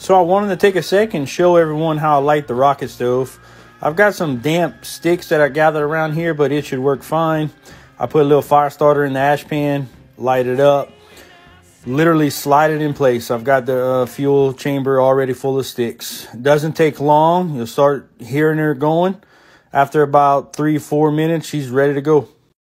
So I wanted to take a second and show everyone how I light the rocket stove. I've got some damp sticks that I gathered around here, but it should work fine. I put a little fire starter in the ash pan, light it up, literally slide it in place. I've got the fuel chamber already full of sticks. It doesn't take long. You'll start hearing her going. After about 3-4 minutes, she's ready to go.